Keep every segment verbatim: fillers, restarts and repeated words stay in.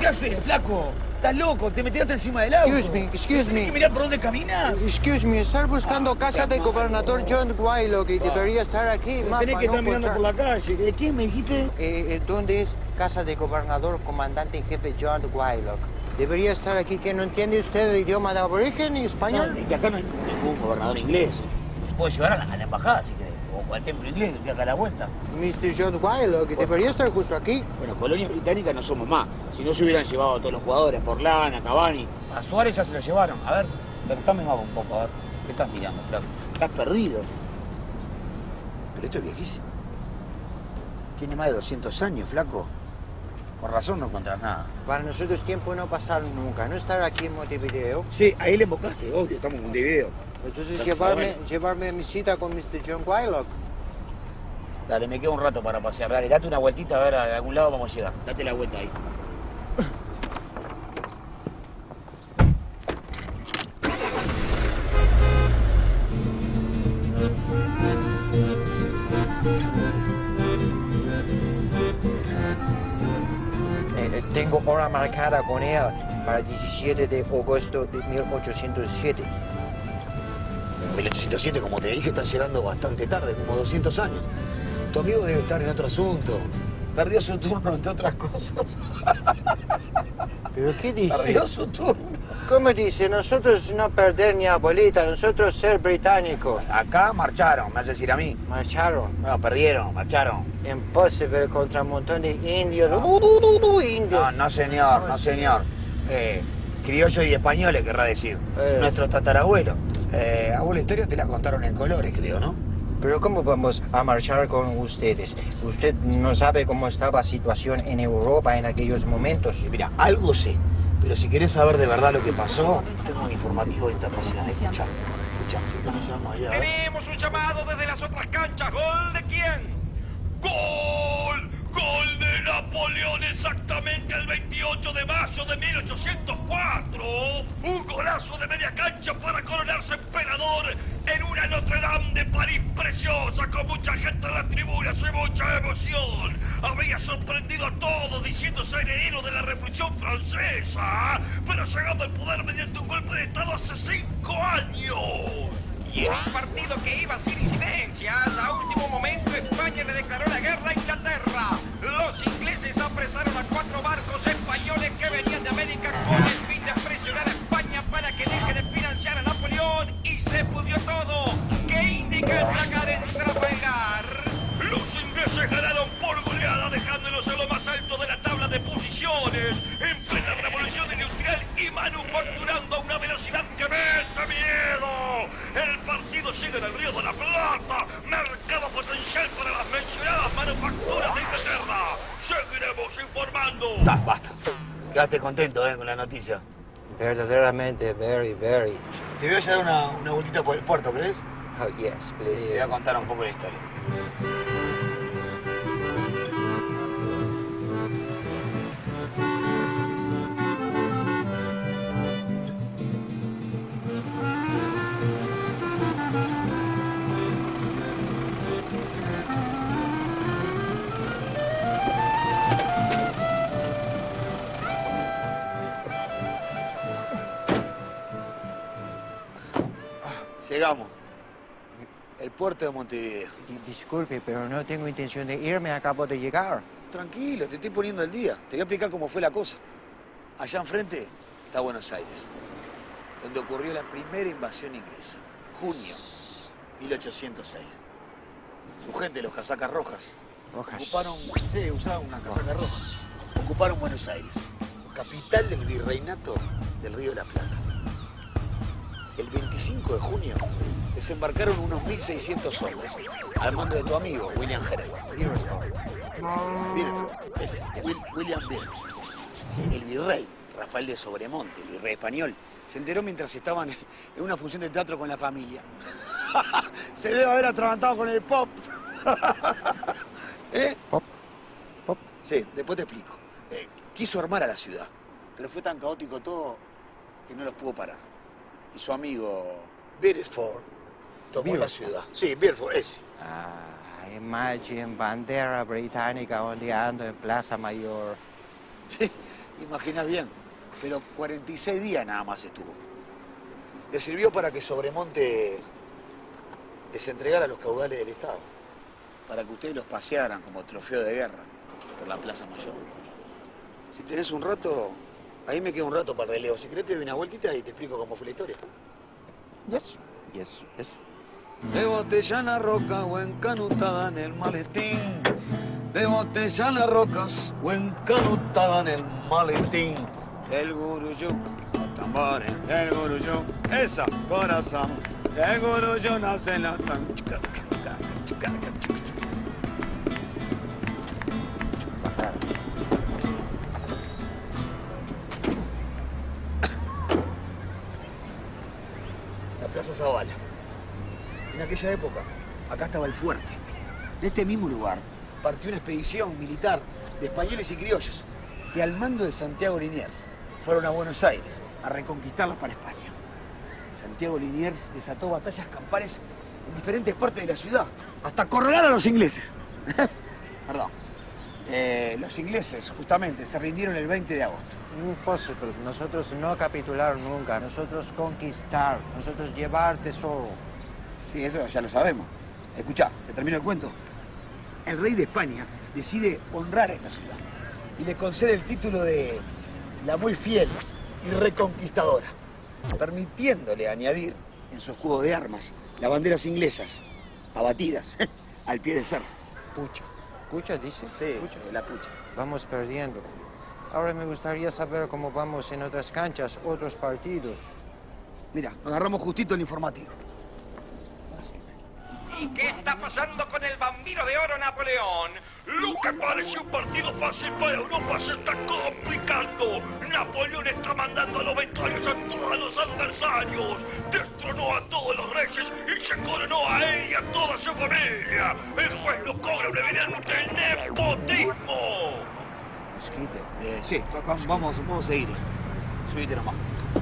¿qué haces, flaco? ¿Estás loco? Te metiste encima del auto. Excuse me, excuse me. ¿Tienes que mirar por dónde caminas? Excuse me, estar buscando casa del gobernador John Wylock y debería estar aquí. Tenés Mapa, que no estar mirando encontrar- por la calle. ¿De qué me dijiste? Eh, eh, ¿Dónde es casa del gobernador comandante en jefe John Wylock? Debería estar aquí. ¿Que no entiende usted el idioma de aborigen y español? No, es que acá no hay ningún gobernador inglés. Se puede llevar a la, a la embajada, si querés. O al templo inglés, que acá a la vuelta. mister John Wylock, debería estar justo aquí. Bueno, colonias británicas no somos más. Si no se hubieran llevado a todos los jugadores, a Forlán, a Cavani. A Suárez ya se lo llevaron. A ver, contame más un poco, a ver. ¿Qué estás mirando, flaco? Estás perdido. Pero esto es viejísimo. Tiene más de doscientos años, flaco. Por razón no encontrás nada. Para nosotros tiempo no pasar nunca. ¿No estar aquí en Montevideo? Sí, ahí le invocaste, obvio, estamos en Montevideo. Entonces Entonces, llevarme, bueno. llevarme a mi cita con mister John Wylock. Dale, me queda un rato para pasear. Dale, date una vueltita a ver a algún lado vamos a llegar. Date la vuelta ahí. Eh, tengo hora marcada con él para el diecisiete de agosto de mil ochocientos siete. mil ochocientos siete, como te dije, están llegando bastante tarde, como doscientos años. Tu amigo debe estar en otro asunto. Perdió su turno, entre otras cosas. ¿Pero qué dice? Perdió su turno. ¿Cómo dice? Nosotros no perder ni abuelita, nosotros ser británicos. Acá marcharon, me hace decir a mí. Marcharon. No, perdieron, marcharon. Imposible contra un montón de indios. Uh, uh, uh, indios. No, no señor, no señor. Eh, criollos y españoles, querrá decir. Eh. Nuestros tatarabuelos. Eh, a vos la historia te la contaron en colores, creo, ¿no? Pero ¿cómo vamos a marchar con ustedes? Usted no sabe cómo estaba la situación en Europa en aquellos momentos. Y mira, algo sé. Pero si querés saber de verdad lo que pasó, tengo un informativo internacional. Escuchá, escuchá, sintonizamos allá. Tenemos un llamado desde las otras canchas. ¿Gol de quién? ¡Gol! ¡Gol de Napoleón exactamente el veintiocho de mayo de mil ochocientos cuatro! Un golazo de media cancha para coronarse emperador en una Notre Dame de París preciosa, con mucha gente en las tribunas y mucha emoción. Había sorprendido a todos diciéndose heredero de la Revolución Francesa, pero llegando al poder mediante un golpe de Estado hace cinco años. Y en un partido que iba sin incidencias, a último momento España le declaró la guerra a Inglaterra. Los ingleses apresaron a cuatro barcos españoles que venían de América con el fin de presionar a España para que deje de financiar a Napoleón, y se pudrió todo. ¿Qué indica el placar en Trafalgar? Los ingleses ganaron por goleada, dejándolos en lo más alto de la tabla de posiciones, en plena revolución industrial y manufacturando a una velocidad que mete miedo. El partido sigue en el Río de la Plata, mercado potencial para las mencionadas manufacturas de Inglaterra. Seguiremos informando. Da, basta. Quedaste contento, ¿eh? Con la noticia. Verdaderamente, very, very. Te voy a llevar una, una vueltita por el puerto, ¿querés? Oh, yes, Te please. voy a contar un poco la historia. Llegamos. El puerto de Montevideo. Di- Disculpe, pero no tengo intención de irme, acabo de llegar. Tranquilo, te estoy poniendo el día. Te voy a explicar cómo fue la cosa. Allá enfrente está Buenos Aires, donde ocurrió la primera invasión inglesa. Junio mil ochocientos seis. Su gente, los casacas rojas, Rojas. ocuparon... Sí, usaban unas casacas rojas. Ocuparon Buenos Aires, capital del virreinato del Río de la Plata. El veinticinco de junio desembarcaron unos mil seiscientos hombres al mando de tu amigo, William Hereford. Bireford, ese, Will- William Bireford. El virrey, Rafael de Sobremonte, el virrey español, se enteró mientras estaban en una función de teatro con la familia. Se debe haber atragantado con el pop. ¿Eh? Pop. Pop. Sí, después te explico. Eh, quiso armar a la ciudad, pero fue tan caótico todo que no los pudo parar. Y su amigo Bireford tomó la Bireford. ciudad. Sí, Bireford, ese. Ah, imagine bandera británica ondeando en Plaza Mayor. Sí, Imaginás bien, pero cuarenta y seis días nada más estuvo. Le sirvió para que Sobremonte les entregara los caudales del Estado, para que ustedes los pasearan como trofeo de guerra por la Plaza Mayor. Si tenés un rato, ahí me queda un rato para el relevo. Si querés te doy una vueltita y te explico cómo fue la historia. Yes, yes, yes. De botella en la roca o encanutada en el maletín. De botella en las rocas o encanutada en el maletín. Del guruyú, los tambores, del guruyú, esa corazón. Del guruyú nace la tan... La Plaza Zavala. En aquella época, acá estaba el fuerte. De este mismo lugar partió una expedición militar de españoles y criollos que al mando de Santiago Liniers fueron a Buenos Aires a reconquistarla para España. Santiago Liniers desató batallas campales en diferentes partes de la ciudad, hasta acorralar a los ingleses. Perdón. Eh, los ingleses, justamente, se rindieron el veinte de agosto. Imposible. Nosotros no capitular nunca. Nosotros conquistar. Nosotros llevar tesoro. Sí, eso ya lo sabemos. Escuchá, te termino el cuento. El rey de España decide honrar a esta ciudad y le concede el título de la muy fiel y reconquistadora, permitiéndole añadir en su escudo de armas las banderas inglesas abatidas al pie del cerro. Pucha. ¿Pucha, dice? Sí, Pucha. la pucha. Vamos perdiendo. Ahora me gustaría saber cómo vamos en otras canchas, otros partidos. Mira, agarramos justito el informativo. ¿Y qué está pasando con el Bambino de Oro Napoleón? Lo que parecía un partido fácil para Europa se está complicando. Napoleón está mandando a los vestuarios a todos los adversarios. Destronó a todos los reyes y se coronó a él y a toda su familia. El juez lo cobra un evidente nepotismo. Eh, sí, va- vamos, vamos a seguir. Subite nomás.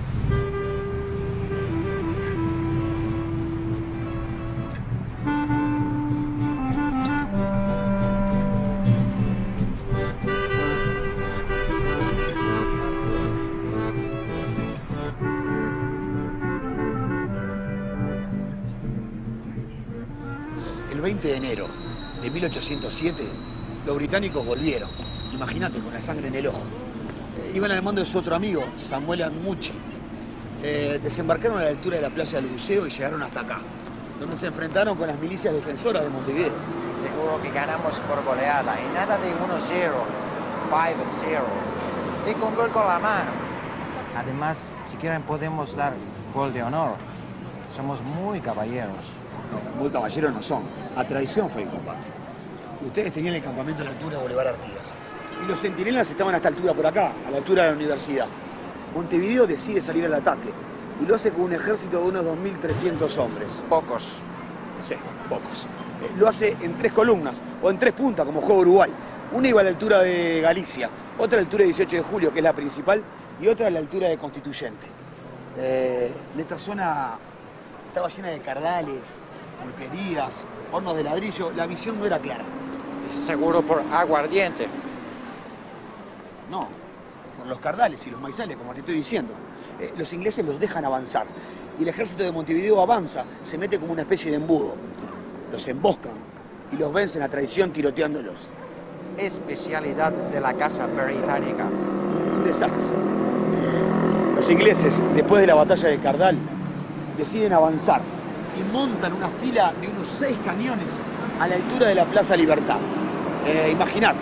El veinte de enero de mil ochocientos siete, los británicos volvieron. Imagínate, con la sangre en el ojo. Eh, iban al mando de su otro amigo, Samuel Anmucci. Eh, desembarcaron a la altura de la playa del Buceo y llegaron hasta acá, donde se enfrentaron con las milicias defensoras de Montevideo. Seguro que ganamos por goleada y nada de uno cero, cinco cero. Y con gol con la mano. Además, si quieren podemos dar gol de honor. Somos muy caballeros. No, muy caballeros no son. A traición fue el combate. Ustedes tenían el campamento a la altura de Boulevard Artigas. Y los centinelas estaban a esta altura por acá, a la altura de la universidad. Montevideo decide salir al ataque y lo hace con un ejército de unos dos mil trescientos hombres. Pocos. Sí, pocos. Eh, lo hace en tres columnas o en tres puntas, como juega Uruguay. Una iba a la altura de Galicia, otra a la altura de dieciocho de julio, que es la principal, y otra a la altura de Constituyente. Eh, en esta zona estaba llena de cardales, pulperías, hornos de ladrillo. La visión no era clara. Seguro por aguardiente. No, por los cardales y los maizales, como te estoy diciendo. Eh, los ingleses los dejan avanzar y el ejército de Montevideo avanza, se mete como una especie de embudo. Los emboscan y los vencen a traición tiroteándolos. Especialidad de la Casa Británica. Un desastre. Los ingleses, después de la batalla del Cardal, deciden avanzar y montan una fila de unos seis cañones a la altura de la Plaza Libertad. Eh, Imagínate.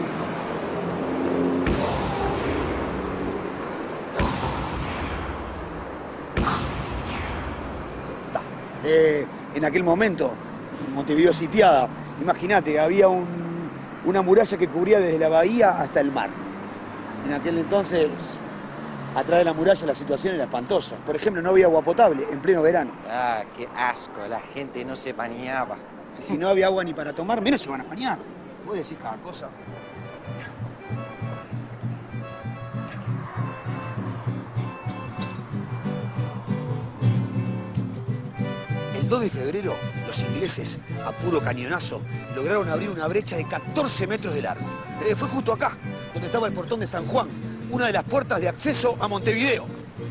Eh, en aquel momento, Montevideo sitiada, imagínate, había un, una muralla que cubría desde la bahía hasta el mar. En aquel entonces, atrás de la muralla la situación era espantosa. Por ejemplo, no había agua potable en pleno verano. Ah, qué asco. La gente no se bañaba. Y si no había agua ni para tomar, menos se van a bañar. Vos decís cada cosa. El dos de febrero, los ingleses, a puro cañonazo, lograron abrir una brecha de catorce metros de largo. Eh, fue justo acá, donde estaba el portón de San Juan, una de las puertas de acceso a Montevideo.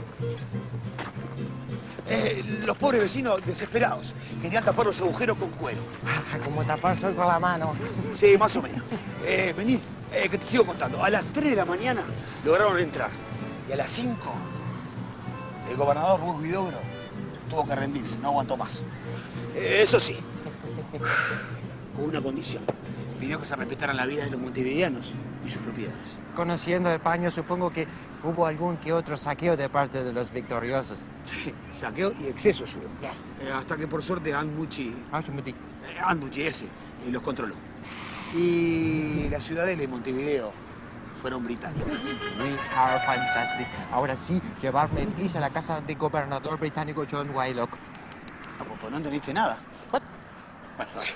Eh, los pobres vecinos desesperados querían tapar los agujeros con cuero. Como tapar sol con la mano. Sí, más o menos. Eh, vení, eh, que te sigo contando. A las tres de la mañana lograron entrar. Y a las cinco, el gobernador Ruiz Huidobro tuvo que rendirse, no aguantó más. Eh, eso sí, con una condición. Pidió que se respetaran la vida de los montevideanos y sus propiedades. Conociendo España, supongo que hubo algún que otro saqueo de parte de los victoriosos. Sí, saqueo y exceso hubo. Yes. Eh, hasta que por suerte Anmuchi, Ah, su metí. eh, Anmuchi ese, eh, los controló. Y la ciudadela y Montevideo fueron británicas. We are fantastic. Ahora sí, llevarme please a la casa del gobernador británico John Wylock. Ah, pues no entendiste nada. What? Bueno, a ver.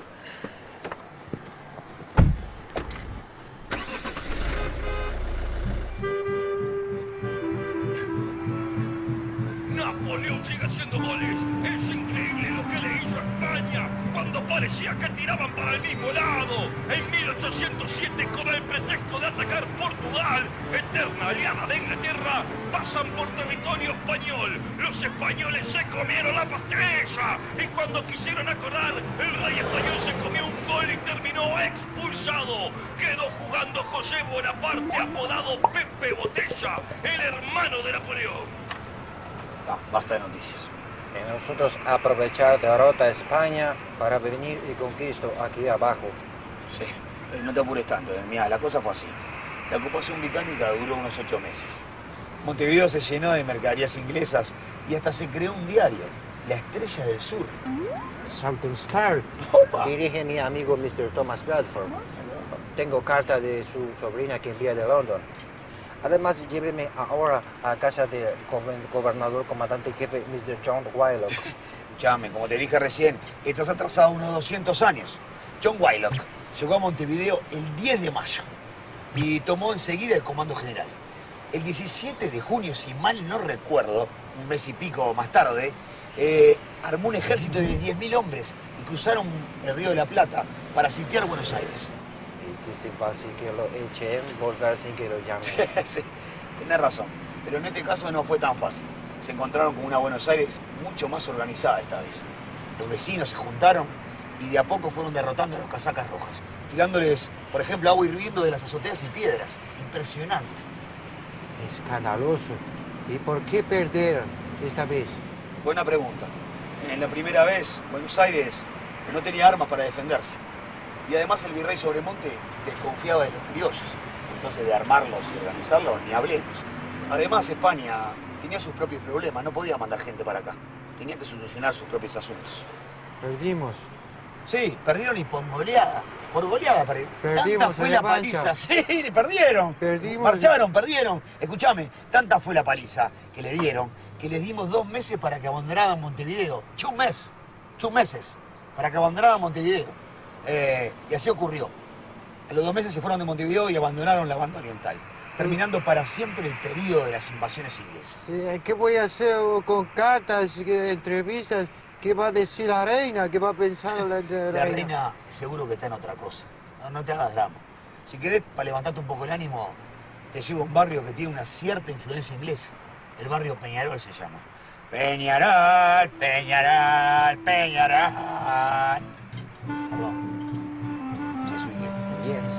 Napoleón sigue haciendo goles. Es increíble lo que le hizo a España cuando parecía que tiraban para el mismo lado. En mil ochocientos siete, con el pretexto de atacar Portugal, eterna aliada de Inglaterra, pasan por territorio español. Los españoles se comieron la pastilla y cuando quisieron acordar, el rey español se comió un gol y terminó expulsado. Quedó jugando José Bonaparte, apodado Pepe Botella, el hermano de Napoleón. No, basta de noticias. Y nosotros aprovechar derrota a España para venir y conquisto aquí abajo. Sí, eh, no te apures tanto. Eh. Mirá, la cosa fue así. La ocupación británica duró unos ocho meses. Montevideo se llenó de mercaderías inglesas y hasta se creó un diario, La Estrella del Sur. Southern Star. Opa. Dirige mi amigo mister Thomas Bradford. Tengo carta de su sobrina que envía de London. Además, lléveme ahora a casa del gobernador comandante jefe mister John Wylock. Escuchame, como te dije recién, estás atrasado unos doscientos años. John Wylock llegó a Montevideo el diez de mayo y tomó enseguida el comando general. El diecisiete de junio, si mal no recuerdo, un mes y pico más tarde, eh, armó un ejército de diez mil hombres y cruzaron el Río de la Plata para sitiar Buenos Aires. Y que se pase que lo echen, volver sin que lo llamen. Sí, tenés razón. Pero en este caso no fue tan fácil. Se encontraron con una Buenos Aires mucho más organizada esta vez. Los vecinos se juntaron y de a poco fueron derrotando a los casacas rojas, tirándoles, por ejemplo, agua hirviendo de las azoteas y piedras. Impresionante. Escandaloso. ¿Y por qué perder esta vez? Buena pregunta. En la primera vez, Buenos Aires no tenía armas para defenderse. Y además el virrey Sobremonte desconfiaba de los criollos. Entonces de armarlos y organizarlos ni hablemos. Además España tenía sus propios problemas, no podía mandar gente para acá. Tenía que solucionar sus propios asuntos. Perdimos. Sí, perdieron y por goleada. Por goleada perdieron. Perdimos Tanta fue en la revancha. paliza. Sí, perdieron. Perdimos. Marcharon, perdieron. Escúchame, tanta fue la paliza que le dieron que les dimos dos meses para que abandonaran Montevideo. Two mes. Two meses. Para que abandonaran Montevideo. Eh, y así ocurrió. A los dos meses se fueron de Montevideo y abandonaron la banda oriental, terminando para siempre el periodo de las invasiones inglesas. Eh, ¿Qué voy a hacer con cartas, que- entrevistas? ¿Qué va a decir la reina? ¿Qué va a pensar la, la La reina? reina seguro que está en otra cosa. No, no te hagas drama. Si querés, para levantarte un poco el ánimo, te llevo a un barrio que tiene una cierta influencia inglesa. El barrio Peñarol se llama. Peñarol, Peñarol, Peñarol. Perdón. ¿Sí, ubiqué? Yes.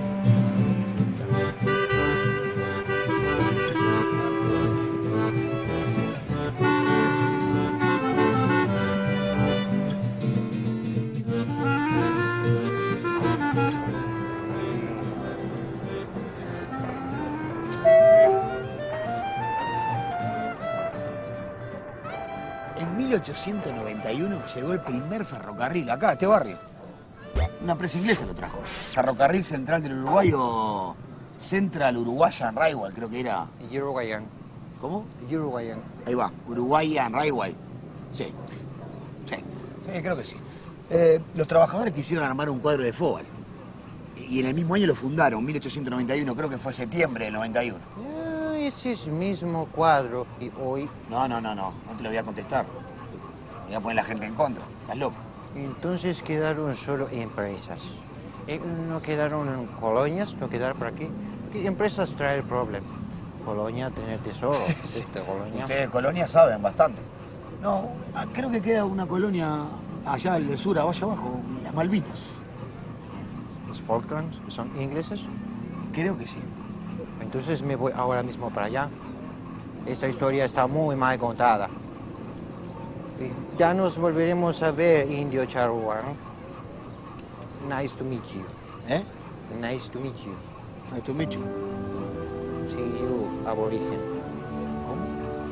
En mil ochocientos noventa y uno llegó el primer ferrocarril acá, a este barrio. Una empresa inglesa lo trajo. Ferrocarril Central del Uruguay o Central Uruguayan Railway, creo que era. Uruguayan. ¿Cómo? Uruguayan. Ahí va, Uruguayan Railway. Sí. Sí, sí, creo que sí. Eh, los trabajadores quisieron armar un cuadro de fútbol. Y en el mismo año lo fundaron, mil ochocientos noventa y uno, creo que fue septiembre del noventa y uno. Ah, ese es el mismo cuadro. Y hoy, No, no, no, no, no te lo voy a contestar. Me voy a poner la gente en contra. Estás loco. entonces quedaron solo empresas. Eh, no quedaron colonias, no quedaron por aquí. Porque empresas traen problemas. Colonia tener tesoro. Sí, de Colonia. Ustedes de Colonia saben bastante. No, ah, creo que queda una colonia allá en el sur, allá abajo, las Malvinas. ¿Los Falklands son ingleses? Creo que sí. Entonces me voy ahora mismo para allá. Esta historia está muy mal contada. Y ya nos volveremos a ver, indio charrúa, ¿no? Nice to meet you. ¿Eh? Nice to meet you. Nice to meet you. See you, aborigen. ¿Cómo?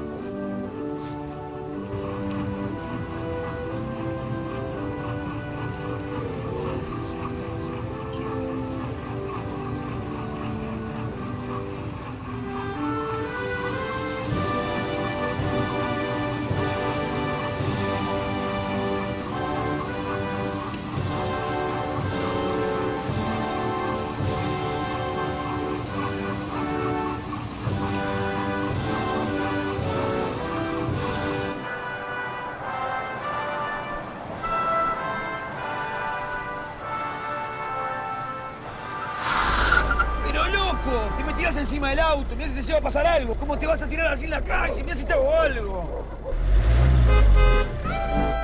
Te me tirás encima del auto, mirá si te lleva a pasar algo. ¿Cómo te vas a tirar así en la calle? Mirá si te hago algo.